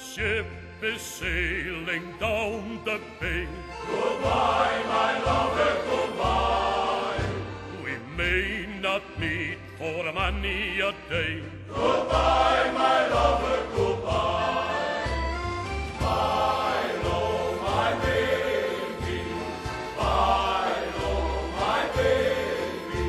ship is sailing down the bay. Goodbye, my lover, goodbye. We may not meet for many a day. Goodbye, my lover, goodbye. Bye, oh, my baby. Bye, oh, my baby.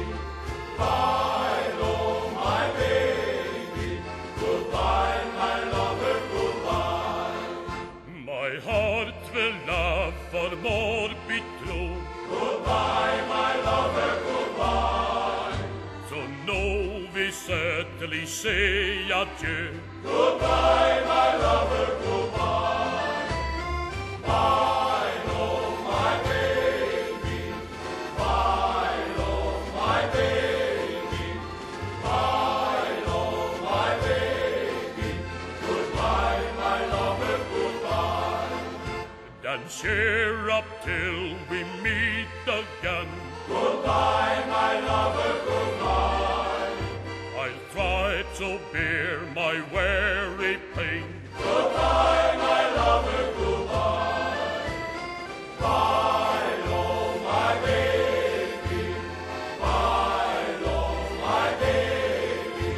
Bye, oh, my baby. Goodbye, my lover, goodbye. My heart will love for more be true. Goodbye, my lover, goodbye. So now we certainly say adieu. Goodbye, my lover, goodbye. Bye, oh, my baby. Bye, oh, my baby. Bye, oh, my baby. Goodbye, my lover, goodbye. Then cheer up till we meet again. Goodbye, my lover, goodbye. I'll try to bear my weary pain. Goodbye, my lover, goodbye. Bye, oh, my baby. Bye, oh, my baby.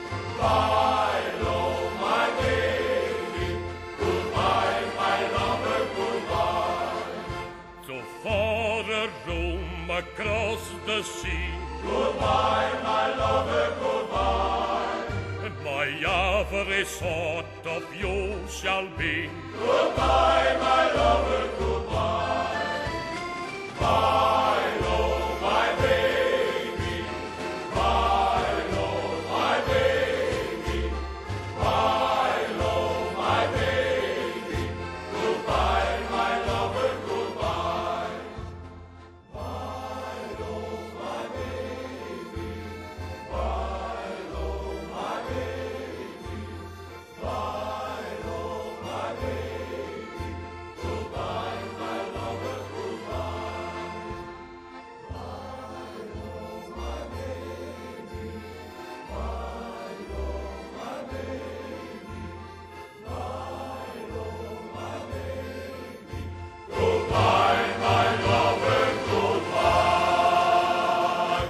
Bye, oh, my baby. Goodbye, my lover, goodbye. So far a roam across the sea. Goodbye, my lover, goodbye. My every thought of you shall be. Goodbye, my lover, goodbye. Bye, oh, my baby. Bye, oh, my baby. Bye, oh, my baby. Goodbye, my lover, goodbye. Bye, oh, my baby. Bye, oh, my baby. Bye, oh, my baby. Goodbye, my lover, goodbye. Bye, oh, my baby. Bye, oh, my baby. Bye, oh, my baby. Goodbye, my lover, goodbye.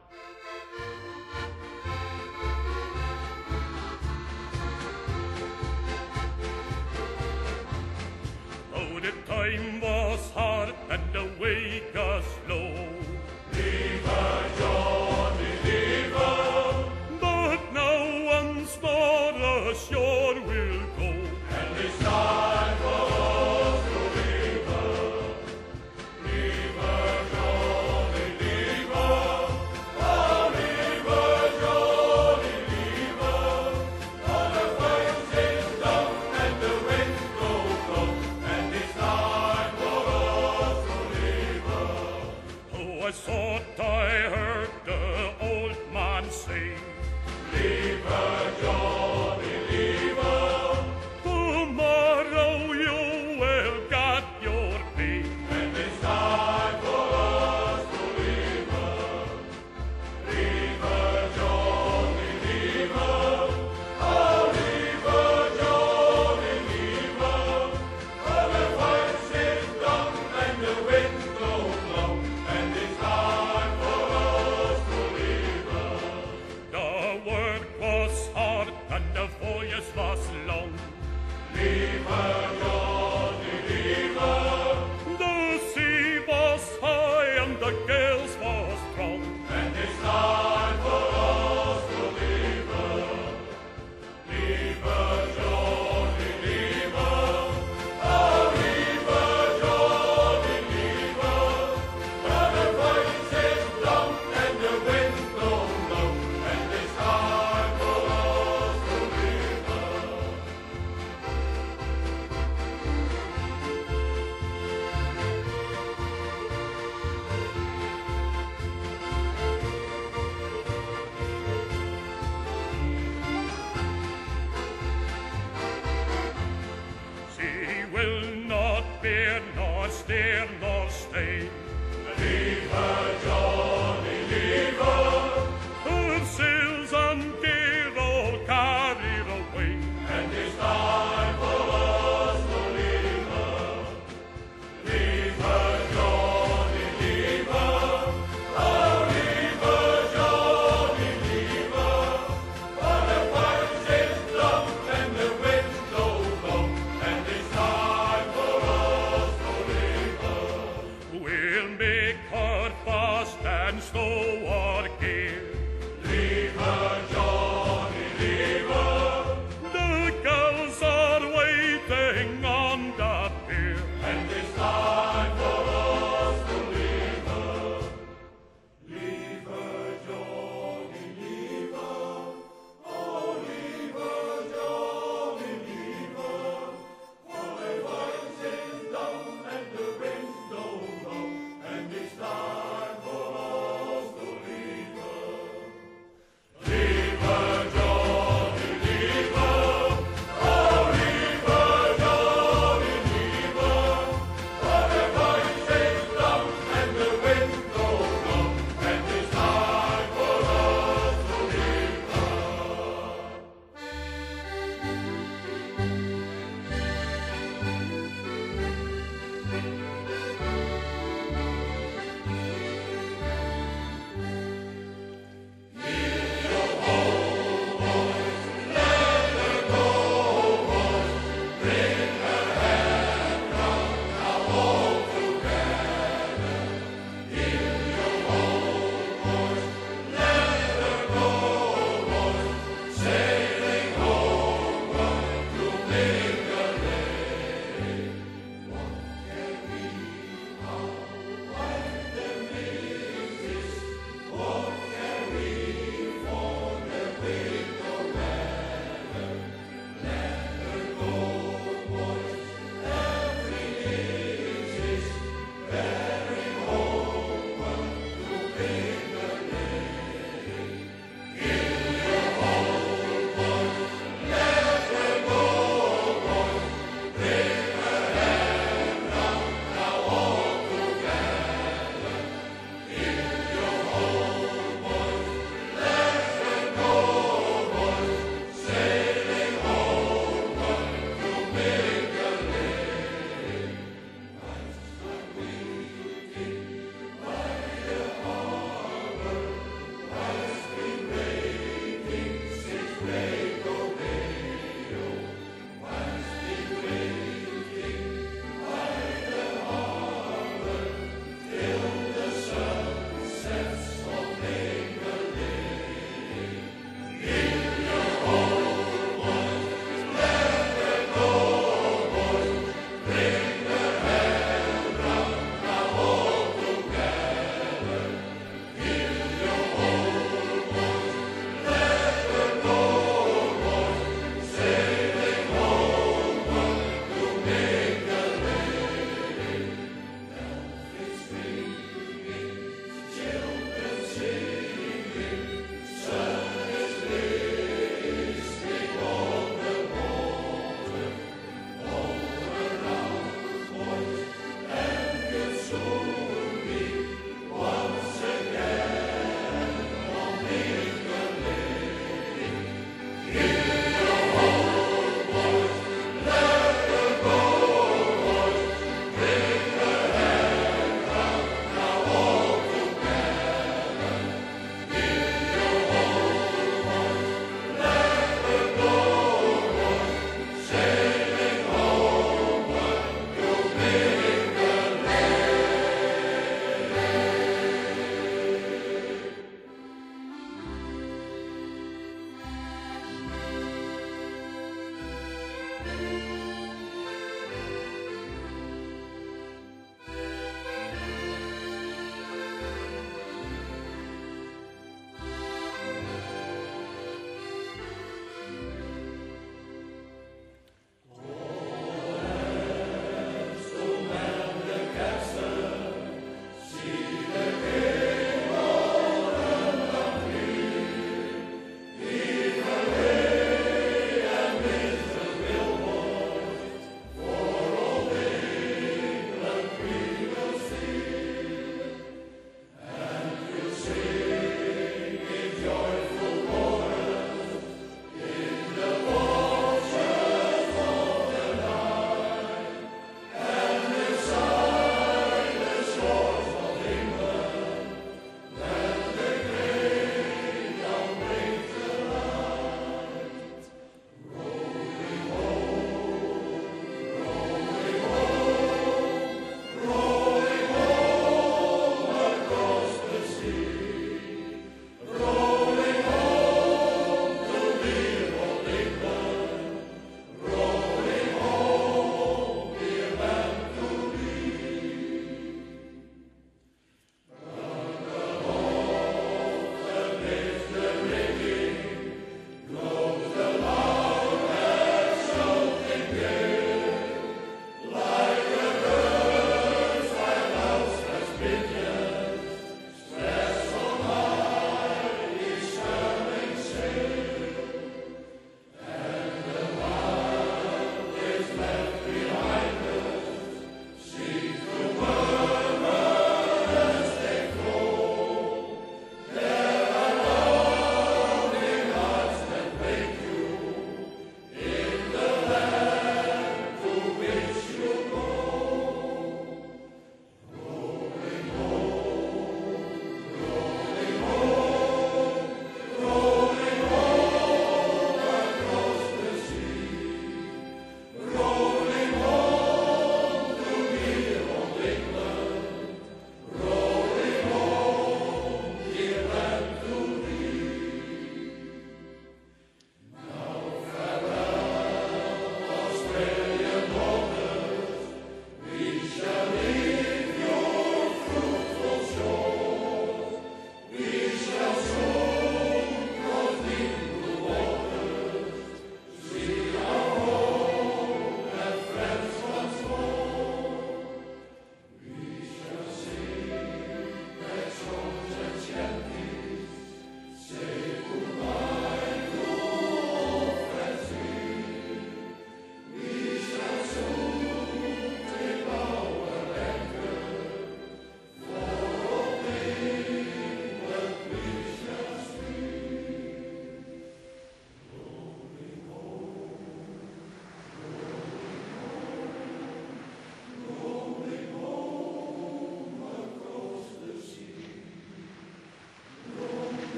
Oh, the time was hard and the way got slow. Leave her, Johnny, leave her. But now once more ashore we'll go. And it's time for us to leave her. Leave her, Johnny, leave her. Oh, leave her, Johnny, leave her. For the face is down and the wind blows low. And it's time for us to leave her. Oh, I thought I heard the old man say, Leave her, Johnny, leave her. tomorrow you will get your pay. And it's time for us to leave her. Leave her, Johnny, leave her. Oh, leave her, Johnny, leave her. For the fight is done and the wind blows low. And it's time for us to leave her. The work was hard and the voyage was long. Leave her, Johnny, leave her. The sea was high and the gales were strong. And it's time for us to leave her. Leave her, Johnny, leave her. Oh, leave her, Johnny, leave her. For the fight is done and the wind blows low. And it's time for us to leave her. She will not bear nor steer nor stay. Leave her, Johnny, leave her. Her sails and gear all carried away. And it's time for and storm.